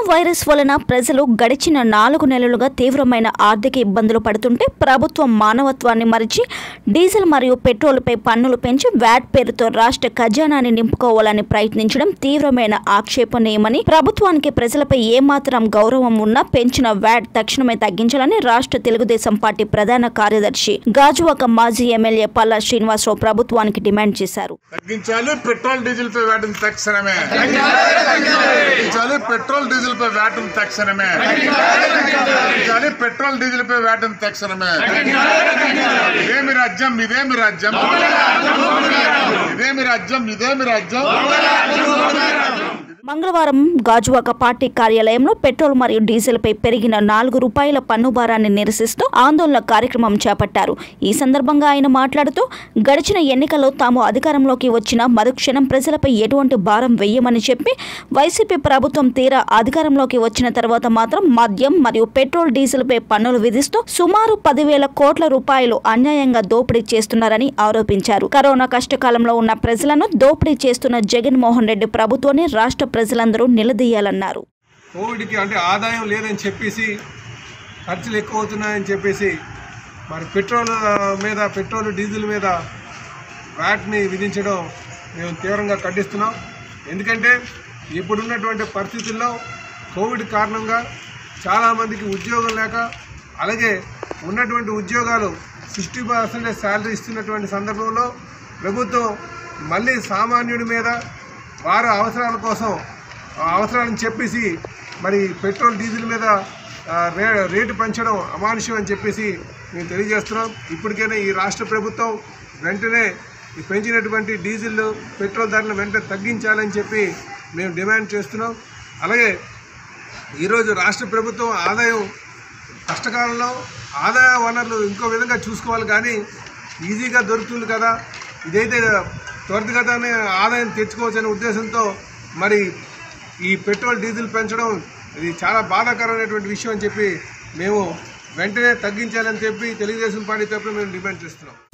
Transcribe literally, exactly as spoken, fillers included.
Virus వలన ప్రజలు గడిచిన నాలుగు నెలలుగా తీవ్రమైన ఆర్థిక ఇబ్బందులు పడుతుంటే ప్రభుత్వం మానవత్వాన్ని మరిచి డీజిల్ మరియు పెట్రోల్పై పన్నులు పెంచి వ్యాట్ పేరుతో రాష్ట్ర ఖజానాన్ని నింపుకోవాలని ప్రయత్నించడం తీవ్రమైన ఆక్షేపణీయమని, ప్రభుత్వానికి ప్రజలపై ఏమాత్రం గౌరవం ఉన్నా పెంచిన వ్యాట్ తక్షణమే తగ్గించాలని రాష్ట్ర తెలుగుదేశం పార్టీ ప్రధాన కార్యదర్శి గాజువాక మాజీ ఎమ్మెల్యే పల్లా శ్రీనివాసరావు ప్రభుత్వానికి డిమాండ్ చేశారు. తగ్గించాలి పెట్రోల్ డీజిల్ పై వ్యాట్ తక్షణమే పెట్రోల్ డీజిల్ పై వ్యాట్ తక్షణమే పెట్రోల్ డీజిల్ పై వ్యాట్ తక్షణమే ఇదేమి రాజ్యం ఇదేమి రాజ్యం ఇదేమి రాజ్యం ఇదేమి రాజ్యం మంగళవారం గాజువాక పార్టీ కార్యాలయంలో పెట్రోల్ మరియు డీజిల్పై పెరిగిన నాలుగు రూపాయల పన్ను భారాన్ని నిరసిస్తూ ఆందోళన కార్యక్రమం చేపట్టారు. ఈ సందర్భంగా ఆయన మాట్లాడుతూ గడిచిన ఎన్నికల్లో తాము అధికారంలోకి వచ్చిన మరుక్షణం ప్రజలపై ఎటువంటి భారం వేయమని చెప్పి వైసీపీ ప్రభుత్వం తీరా అధికారంలోకి వచ్చిన తర్వాత మాత్రం మద్యం మరియు పెట్రోల్ డీజిల్పై పన్నులు విధిస్తూ సుమారు పదివేల కోట్ల రూపాయలు అన్యాయంగా దోపిడీ చేస్తున్నారని ఆరోపించారు. కరోనా కష్టకాలంలో ఉన్న ప్రజలను దోపిడీ చేస్తున్న జగన్మోహన్ రెడ్డి ప్రభుత్వాన్ని రాష్ట్ర ప్రజలందరూ నిలదీయాలన్నారు. కోవిడ్కి అంటే ఆదాయం లేదని చెప్పేసి ఖర్చులు ఎక్కువ అవుతున్నాయని చెప్పేసి మరి పెట్రోల్ మీద పెట్రోల్ డీజిల్ మీద వ్యాట్ని విధించడం మేము తీవ్రంగా ఖండిస్తున్నాం. ఎందుకంటే ఇప్పుడున్నటువంటి పరిస్థితుల్లో కోవిడ్ కారణంగా చాలామందికి ఉద్యోగం లేక, అలాగే ఉన్నటువంటి ఉద్యోగాలు సిక్స్టీ పర్సెంటేజ్ శాలరీ ఇస్తున్నటువంటి సందర్భంలో ప్రభుత్వం మళ్ళీ సామాన్యుడి మీద వారి అవసరాల కోసం అవసరాలను చెప్పేసి మరి పెట్రోల్ డీజిల్ మీద రే రేటు పెంచడం అమానుష్యం అని చెప్పేసి మేము తెలియజేస్తున్నాం. ఇప్పటికైనా ఈ రాష్ట్ర ప్రభుత్వం వెంటనే ఈ పెంచినటువంటి డీజిల్ పెట్రోల్ ధరలను వెంటనే తగ్గించాలని చెప్పి మేము డిమాండ్ చేస్తున్నాం. అలాగే ఈరోజు రాష్ట్ర ప్రభుత్వం ఆదాయం కష్టకాలంలో ఆదాయ వనరులు ఇంకో విధంగా చూసుకోవాలి, కానీ ఈజీగా దొరుకుతుంది కదా, ఇదైతే త్వరితగతినే ఆదాయం తెచ్చుకోవచ్చనే ఉద్దేశంతో మరి ఈ పెట్రోల్ డీజిల్ పెంచడం ఇది చాలా బాధాకరమైనటువంటి విషయం అని చెప్పి మేము వెంటనే తగ్గించాలని చెప్పి తెలుగుదేశం పార్టీ తరఫున మేము డిమాండ్ చేస్తున్నాం.